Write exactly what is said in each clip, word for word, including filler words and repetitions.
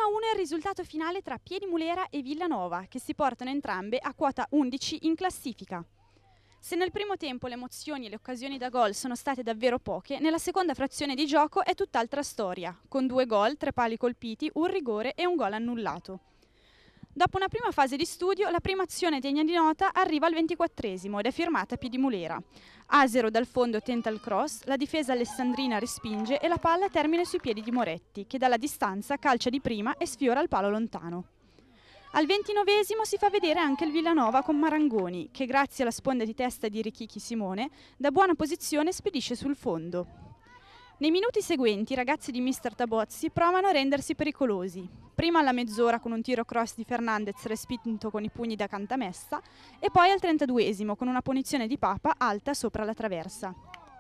uno è il risultato finale tra Piedimulera e Villanova, che si portano entrambe a quota undici in classifica. Se nel primo tempo le emozioni e le occasioni da gol sono state davvero poche, nella seconda frazione di gioco è tutt'altra storia, con due gol, tre pali colpiti, un rigore e un gol annullato. Dopo una prima fase di studio, la prima azione degna di nota arriva al ventiquattresimo ed è firmata Piedimulera. Asero dal fondo tenta il cross, la difesa alessandrina respinge e la palla termina sui piedi di Moretti, che dalla distanza calcia di prima e sfiora il palo lontano. Al ventinovesimo si fa vedere anche il Villanova con Marangoni, che grazie alla sponda di testa di Richichi Simone, da buona posizione spedisce sul fondo. Nei minuti seguenti i ragazzi di mister Tabozzi provano a rendersi pericolosi. Prima alla mezz'ora con un tiro cross di Fernandez respinto con i pugni da cantamessa e poi al trentaduesimo con una punizione di Papa alta sopra la traversa.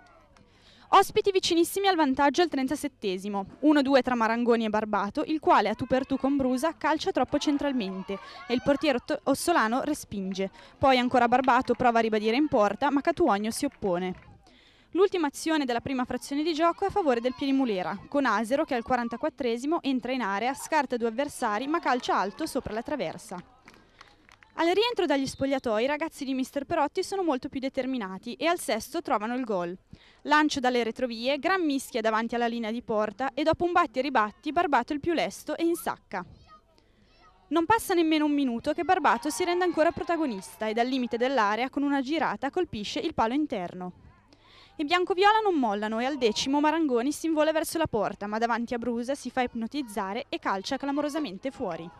Ospiti vicinissimi al vantaggio al trentasettesimo, uno due tra Marangoni e Barbato, il quale a tu per tu con Brusa calcia troppo centralmente e il portiere ossolano respinge. Poi ancora Barbato prova a ribadire in porta, ma Catuogno si oppone. L'ultima azione della prima frazione di gioco è a favore del Piedimulera, con Asero che al quarantaquattresimo entra in area, scarta due avversari ma calcia alto sopra la traversa. Al rientro dagli spogliatoi i ragazzi di mister Perotti sono molto più determinati e al sesto trovano il gol. Lancio dalle retrovie, gran mischia davanti alla linea di porta e dopo un batti e ribatti Barbato il più lesto e insacca. Non passa nemmeno un minuto che Barbato si rende ancora protagonista e dal limite dell'area con una girata colpisce il palo interno. I biancoviola non mollano e al decimo Marangoni si invola verso la porta, ma davanti a Brusa si fa ipnotizzare e calcia clamorosamente fuori.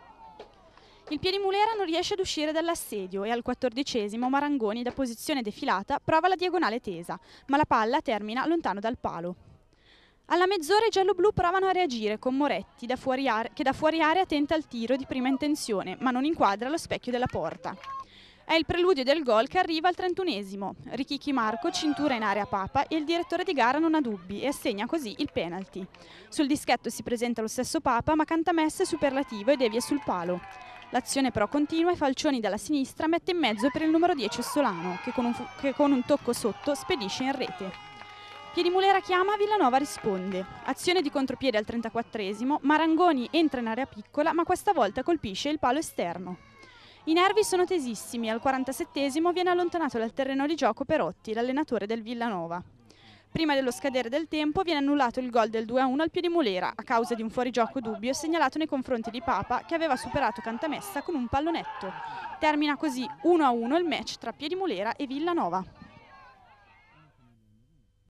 Il Piedimulera non riesce ad uscire dall'assedio e al quattordicesimo Marangoni da posizione defilata prova la diagonale tesa, ma la palla termina lontano dal palo. Alla mezz'ora i gialloblu provano a reagire con Moretti da fuori che da fuori area tenta il tiro di prima intenzione, ma non inquadra lo specchio della porta. È il preludio del gol che arriva al trentunesimo. Richichi Marco cintura in area Papa e il direttore di gara non ha dubbi e assegna così il penalty. Sul dischetto si presenta lo stesso Papa ma cantamessa è superlativo e devia sul palo. L'azione però continua e Falcioni dalla sinistra mette in mezzo per il numero dieci Ossolano che con un, che con un tocco sotto spedisce in rete. Piedimulera chiama, Villanova risponde. Azione di contropiede al trentaquattresimo, Marangoni entra in area piccola ma questa volta colpisce il palo esterno. I nervi sono tesissimi e al quarantasettesimo viene allontanato dal terreno di gioco Perotti, l'allenatore del Villanova. Prima dello scadere del tempo viene annullato il gol del due a uno al Piedimulera a causa di un fuorigioco dubbio segnalato nei confronti di Papa che aveva superato Cantamessa con un pallonetto. Termina così uno a uno il match tra Piedimulera e Villanova.